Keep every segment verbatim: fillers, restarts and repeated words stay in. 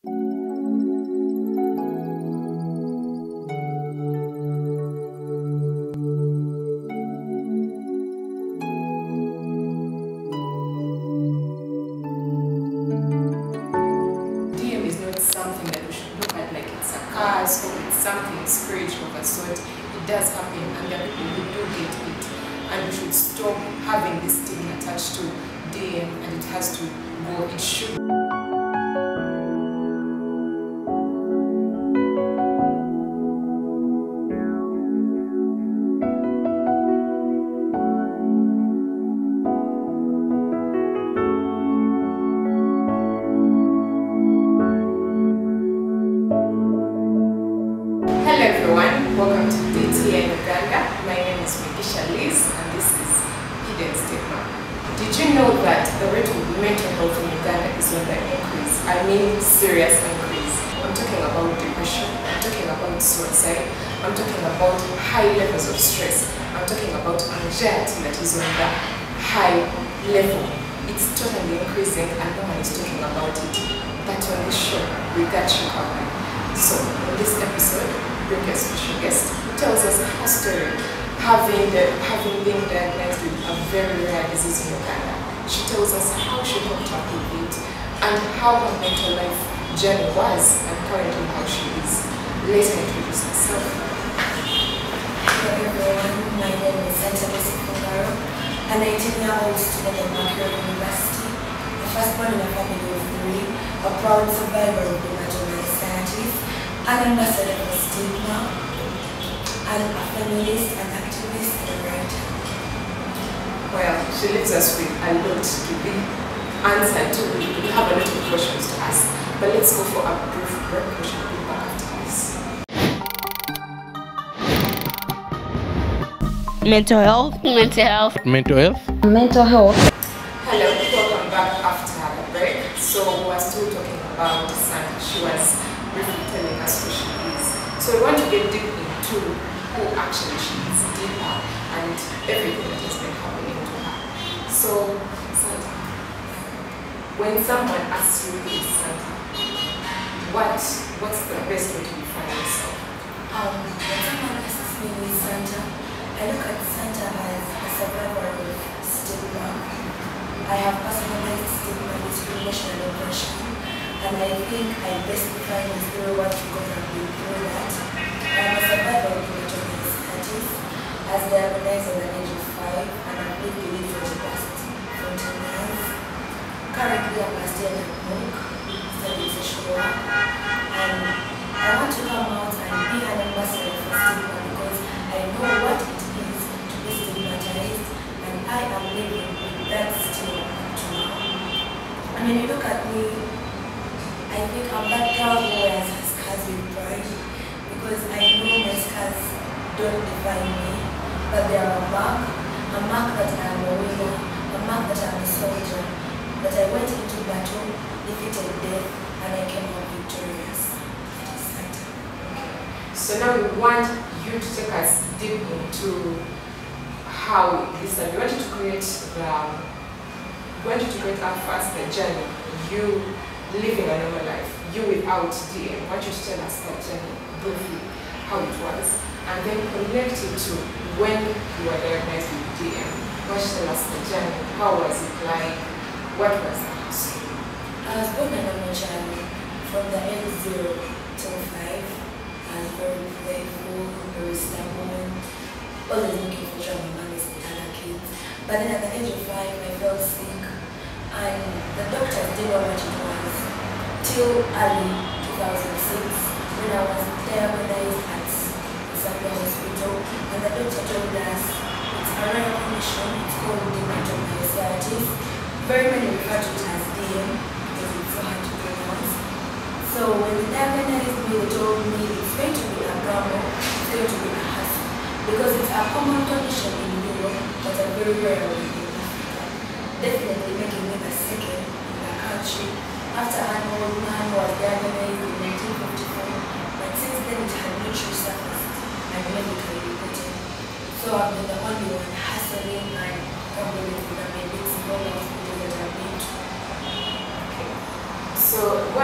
So it's something spiritual of a sort. It does happen, and there are people who do get it, and we should stop having this stigma attached to D M, and it has to go. It should. Hello everyone, welcome to D T A in Uganda. My name is Liz, and this is Hidden Stigma. Did you know that the rate of mental health in Uganda is on the increase? I mean serious increase. I'm talking about depression, I'm talking about suicide, I'm talking about high levels of stress, I'm talking about anxiety that is on the high level. It's totally increasing and no one is talking about it. But on this show, we got you covered. So in this episode, bring a special guest who tells us her story, having, the, having been diagnosed with a very rare disease in Uganda. She tells us how she coped up with it and how her mental life journey was and currently how she is. Let's introduce herself. Hello everyone, my name is Santa Lucy, an eighteen-year-old student at Mercury University, a firstborn in a family of three, a proud survivor of Dermatomyostis, an ambassador for Stigma, and a feminist, an activist, and a writer. Well, she leaves us with a lot to be answered to. We have a lot of questions to ask, but let's go for a brief break. We shall be back after this. Mental health. Mental health. Mental health. Mental health. Hello, welcome back after the break. So we are still talking about Santa. She was briefly telling us who she is. So we want to get deep into who actually she is, deeper, and everything that has been happening to her. So, Santa, when someone asks you who is Santa, what what's the best way to define yourself? Um, when someone asks me who is Santa, I look at Santa as a survivor of stigma. I have personalized stigma, discrimination, and oppression. And I think I best define it through what because I've been through that. I am a survivor of dermatomyositis, as diagnosed at the age of five, and I've lived with it for the past fourteen years. Currently, I'm a student at Monk, studying social work, and I want to come out and be an ambassador for stigma because I know what it is to be stigmatized, and I am living with that stigma up to now. And when you look at me, I think I'm that girl who wears her scars with pride because I know my scars don't define me, but they are a mark, a mark that I am a winner, a mark that I am a soldier, that I went into battle, defeated death, and I came out victorious. That is Santa. So now we want you to take us deep into how this, and we want you to create the, we want you to create our first the journey. You living a normal life, you without D M. I want you to tell us that journey briefly, how it was, and then connect it to when you were diagnosed with D M. Why don't you tell us the journey? How was it like? What was that? I was born a normal child from the age zero till five. I was very playful, very stubborn, always looking for trouble manners with other kids. But then at the age of five, I fell sick, and the doctors didn't know what it was till early two thousand six when I was diagnosed at the hospital, and the doctor told us it's a rare condition, it's called Dermatomyositis. Very many refer to it as D M because it's so hard to pronounce. So when they diagnosed me, they told me it's going to be a gamble, it's going to be a hassle because it's a common condition in Europe but a very rare one in Africa. Definitely making me the second in the country after an old man was diagnosed in nineteen fifty-four, but since then it had not resurfaced and medically reported. So I've been the only one hassling and troubling with the medics in all the hospitals that I've been to. So, what do you tell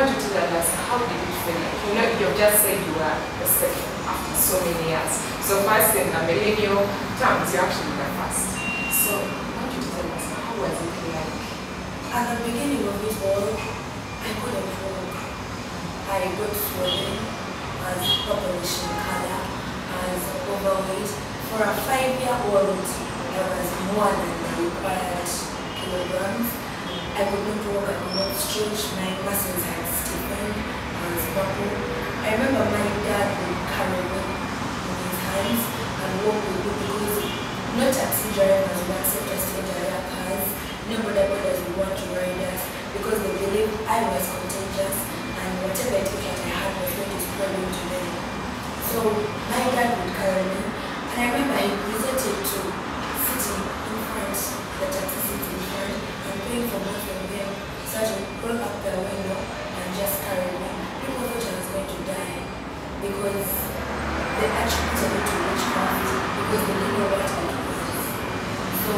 tell us how did it feel like? You know, you've just said you were the second after so many years. So first in the millennial terms, you actually were first. So why don't you tell us how was it like? At the beginning of it all, I couldn't walk. I got swollen, as purplish in color, as overweight. For a five-year-old, I was more than the required kilograms. I could not walk, I could not stretch, my muscles had stiffened, I was buckled. I remember my dad would carry me in his hands and walk with me because no taxi drivers would accept us to enter their cars. No border brothers would want to ride us because they believed I was contagious and whatever it was that I had was going to spread into them. So my dad would carry me, and I remember he resorted to sitting in front, the taxi seat in front, and paying for both of them, so I would roll up the window and just carry me. People thought I was going to die because they attributed it to witchcraft because they didn't know what it was. So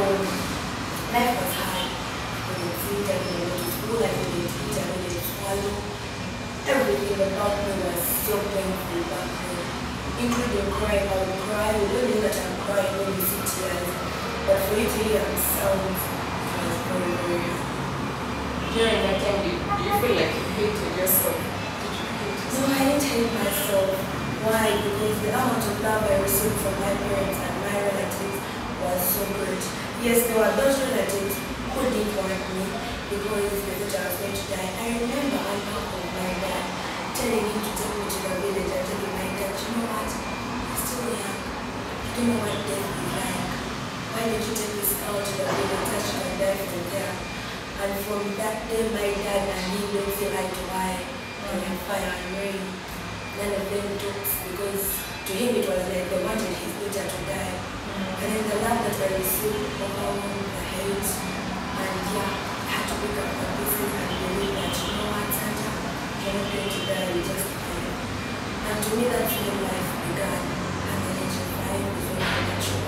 life was hard. I couldn't eat, I couldn't go to school, I couldn't eat, I couldn't swallow. Everything about me was so painful back then, including crying. I would cry. You don't know that I'm crying when you see tears, but for you to hear sound, it was very, very hard. During that time, do you, do you feel like you hated yourself? Did you hate yourself? No, I didn't hate myself. Why? Because the amount of love I received from my parents and my relatives was so great. Yes, there were those relatives who didn't want me because they thought I was going to die. I remember one uncle of my dad telling him to take me to the village and telling my dad, you know what? I'm still young. You don't know what death is like. Why did you take this out to the village touch my death from there? And from that day, my dad and me don't feel eye to eye. And like fire and rain. None of them talks because to him it was like they wanted his daughter to die. Mm-hmm. And then the love that I received overwhelmed the hate. And yeah, I had to pick up the pieces and believe that, you know what, Santa, you're not going to die, you just die. And to me, that's when life began. And the age of five is when I met you.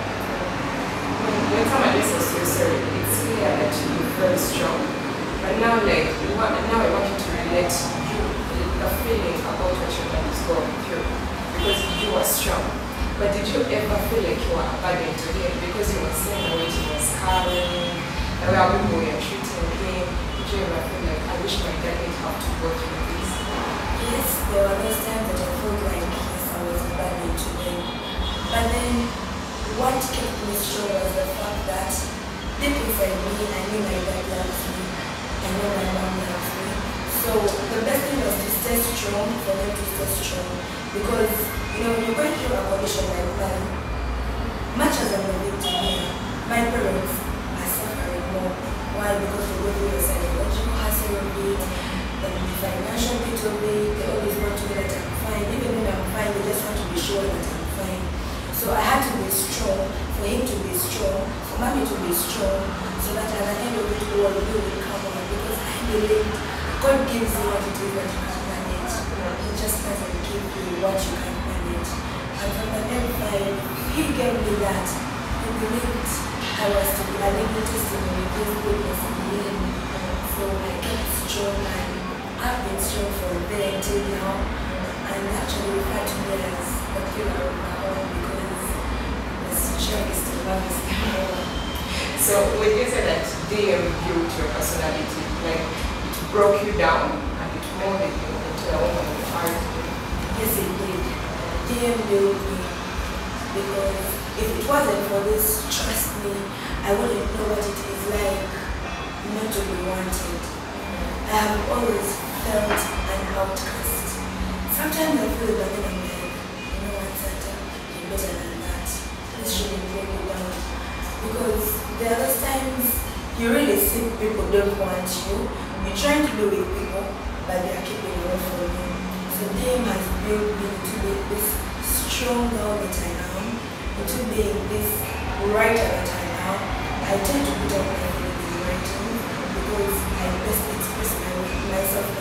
When someone listens to your story, it's clear that you're very strong. But now, like, you want, now I want you to relate you, the feeling about what your dad is going through. Because you were strong. But did you ever feel like you were a burden to him? Because you were seeing the weight he was carrying, the way people were treating him. Did you ever feel like, I wish my dad didn't have to go through this? Yes, there were those times that I felt like, yes, I was a burden to them. But then, what kept me strong was the fact that deep inside me, I knew my dad loves me. I know my mom loves me. So the best thing was to stay strong, for them to stay strong. Because, you know, when you're going through a condition like that, much as I'm a victim here, my parents are suffering more. Why? Because they go through the psychological hassle of it, the financial bit of it, they always want to know that I'm fine. Even when I'm fine, they just want to be sure that I'm fine. So I had to be strong, for him to be strong, for mommy to be strong, so that at the end of it all, we will come on. Because I believe God gives you what it is that you can manage. He just doesn't give you what you can manage. And from the very time he gave me that, he believed I was to be a living testimony of his goodness in me. So I kept strong and I've been strong from there until now. And actually refer to me as the pillar of my home because the strength to love is the home. So when you say that D M built your personality, like it broke you down and it molded you into a woman you are today? Yes, it did. D M built me because if it wasn't for this, trust me, I wouldn't know what it is like not to be wanted. I have always felt an outcast. Sometimes I feel that I'm like, you know what, Santa, you're better than that. This shouldn't bring you down. Because there are those times you really see people don't want you. You're trying to be with people, but they are keeping away from you. So D M has built me to be this strong girl that I am, into being this writer that I am. I tend to put out my feelings in writing because I best express my, myself